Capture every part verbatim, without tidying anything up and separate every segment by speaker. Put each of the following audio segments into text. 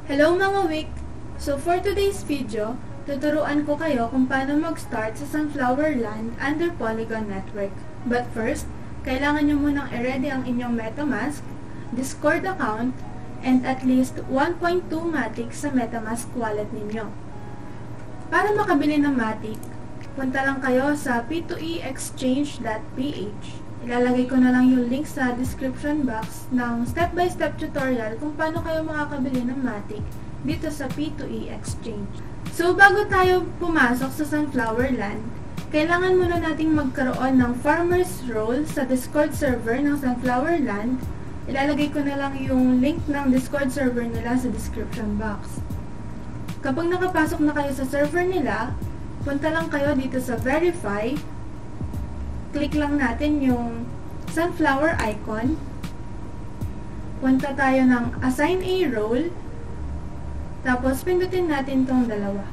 Speaker 1: Hello mga wik! So for today's video, tuturuan ko kayo kung paano mag-start sa Sunflower Land under Polygon Network. But first, kailangan nyo munang i-ready ang inyong MetaMask, Discord account, and at least one point two MATIC sa MetaMask wallet ninyo. Para makabili ng MATIC, punta lang kayo sa p two e exchange dot p h. Ilalagay ko na lang yung link sa description box ng step-by-step tutorial kung paano kayo makakabili ng MATIC dito sa p two e exchange. So, bago tayo pumasok sa Sunflower Land, kailangan muna nating magkaroon ng farmer's role sa Discord server ng Sunflower Land. Ilalagay ko na lang yung link ng Discord server nila sa description box. Kapag nakapasok na kayo sa server nila, punta lang kayo dito sa Verify. Click lang natin yung sunflower icon. Punta tayo ng Assign a Role. Tapos, pindutin natin tong dalawa.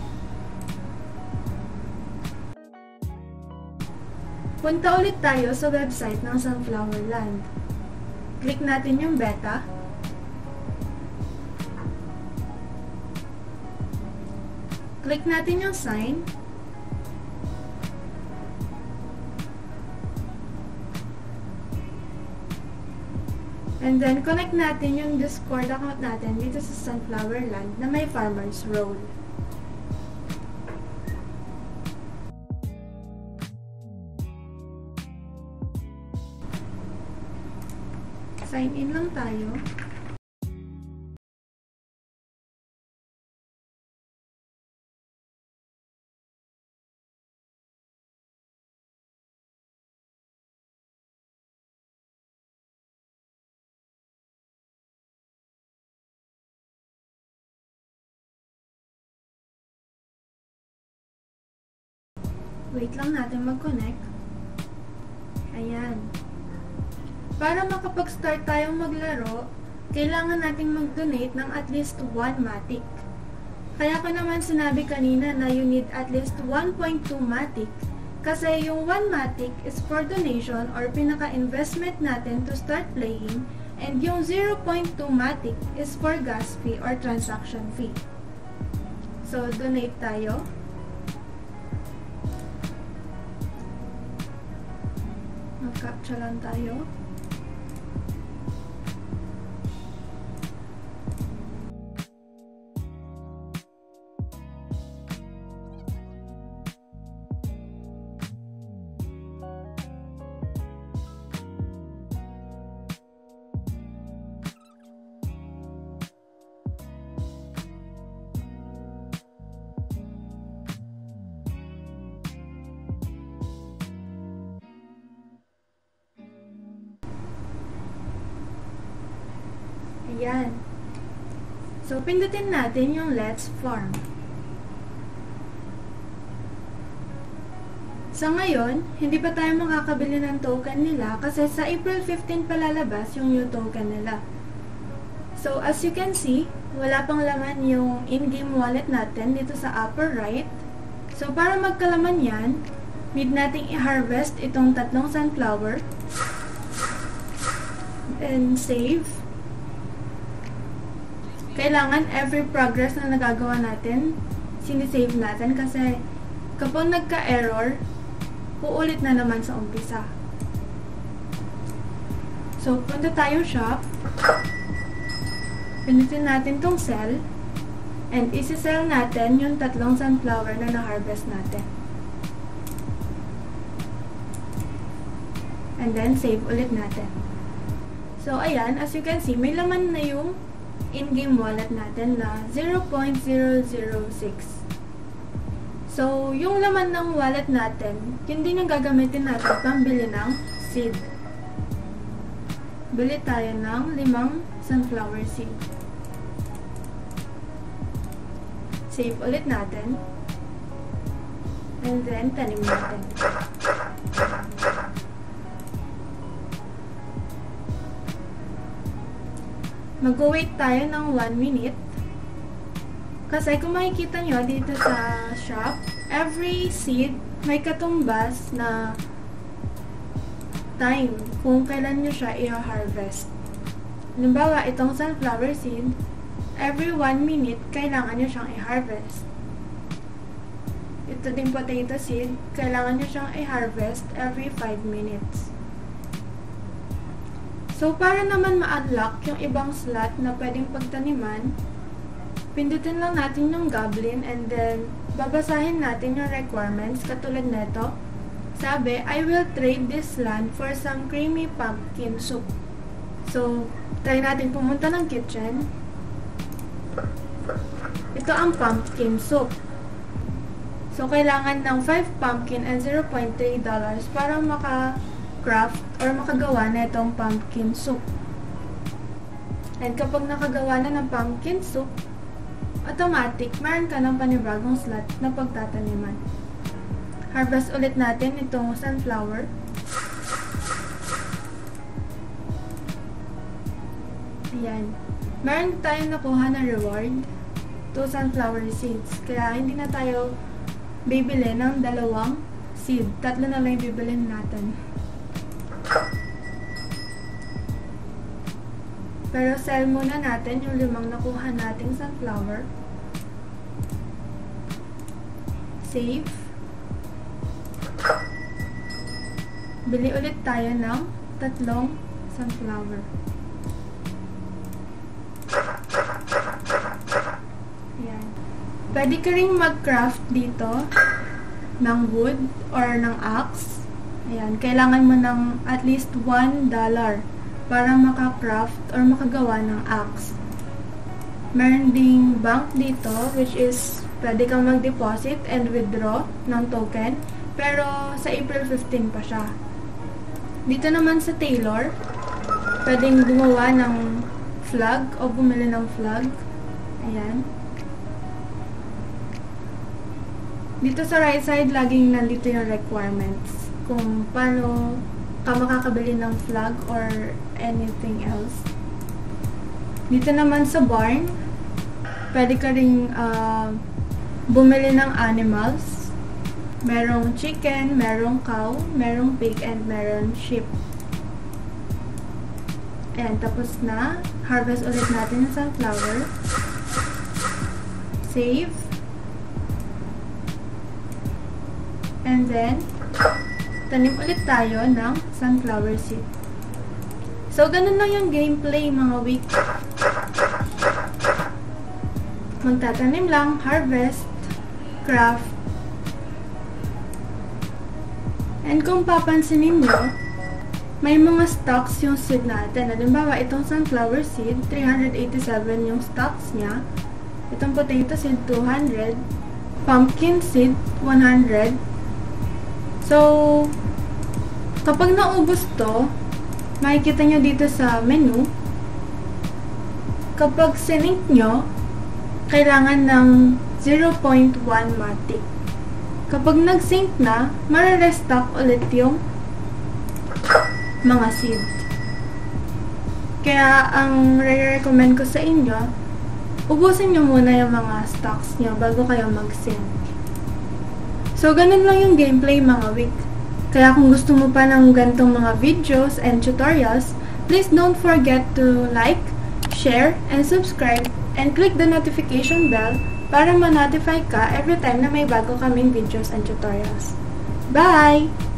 Speaker 1: Punta ulit tayo sa website ng Sunflower Land. Click natin yung beta. Click natin yung sign. And then, connect natin yung Discord account natin dito sa Sunflower Land na may farmer's role. Sign in lang tayo. Wait lang natin mag-connect. Ayan. Para makapag-start tayong maglaro, kailangan nating mag-donate ng at least one MATIC. Kaya ko naman sinabi kanina na you need at least one point two MATIC kasi yung one MATIC is for donation or pinaka-investment natin to start playing, and yung zero point two MATIC is for gas fee or transaction fee. So, donate tayo. Mag-capture lang tayo. Ayan. So, pindutin natin yung Let's Farm. Sa ngayon, hindi pa tayo makakabili ng token nila kasi sa April fifteenth palalabas yung new token nila. So, as you can see, wala pang laman yung in-game wallet natin dito sa upper right. So, para magkalaman yan, need nating i-harvest itong tatlong sunflower. And save. Kailangan every progress na nagagawa natin, sinisave natin kasi kapag nagka-error, uulit na naman sa umpisa. So, punta tayo shop. Pinutin natin tong sell. And isi-sell natin yung tatlong sunflower na na-harvest natin. And then, save ulit natin. So, ayan, as you can see, may laman na yung in-game wallet natin na zero point zero zero six. So, yung laman ng wallet natin, yun din ang gagamitin natin pambili ng seed. Bili tayo ng limang sunflower seed. Save ulit natin. And then, tanim natin. Mag-wait tayo ng one minute. Kasi kung makikita nyo dito sa shop, every seed may katumbas na time kung kailan nyo siya i-harvest. Halimbawa, itong sunflower seed, every one minute, kailangan nyo siyang i-harvest. Ito din potato seed, kailangan nyo siyang i-harvest every five minutes. So, para naman ma-unlock yung ibang slot na pwedeng pagtaniman, pindutin lang natin yung goblin and then babasahin natin yung requirements katulad neto. Sabi, I will trade this land for some creamy pumpkin soup. So, try natin pumunta ng kitchen. Ito ang pumpkin soup. So, kailangan ng five pumpkin and zero point three dollars para maka-craft or makagawa na itong pumpkin soup. And kapag nakagawa na ng pumpkin soup, automatic, meron ka ng panibagong slot na pagtataniman. Harvest ulit natin itong sunflower. Ayan. Meron tayong nakuha na reward, two sunflower seeds. Kaya hindi na tayo bibili ng dalawang seed. Tatlo na lang bibilhin natin. Pero sell muna natin yung limang nakuha nating sunflower. Save. Bili ulit tayo ng tatlong sunflower. Ayan. Pwede ka rin mag-craft dito ng wood or ng axe. Ayan. Kailangan mo ng at least one dollar para maka-craft or makagawa ng axe. Meron ding bank dito which is pwede kang mag-deposit and withdraw ng token. Pero sa April fifteen pa siya. Dito naman sa Taylor, pwedeng gumawa ng flag o bumili ng flag. Ayan. Dito sa right side, laging nandito yung requirements. Kung paano ka makakabili ng flag or anything else. Dito naman sa barn, pwede ka rin uh, bumili ng animals. Merong chicken, merong cow, merong pig, and merong sheep. Ayan, tapos na. Harvest ulit natin yung sunflower. Save. And then, tanim ulit tayo ng sunflower seed. So, ganun lang yung gameplay mga week. Magtatanim lang, harvest, craft, and kung papansinin nyo, may mga stocks yung seed natin. Halimbawa, itong sunflower seed, three hundred eighty-seven yung stocks niya. Itong potato seed, two hundred. Pumpkin seed, one hundred. So, kapag naubos to, makikita nyo dito sa menu, kapag sinink nyo, kailangan ng zero point one MATIC. Kapag nag-sync na, mare-restock ulit yung mga seed. Kaya, ang re-recommend ko sa inyo, ubusin nyo muna yung mga stocks nyo bago kayo mag-sync. So, ganun lang yung gameplay mga week. Kaya kung gusto mo pa ng gantong mga videos and tutorials, please don't forget to like, share, and subscribe, and click the notification bell para ma-notify ka every time na may bago kaming videos and tutorials. Bye!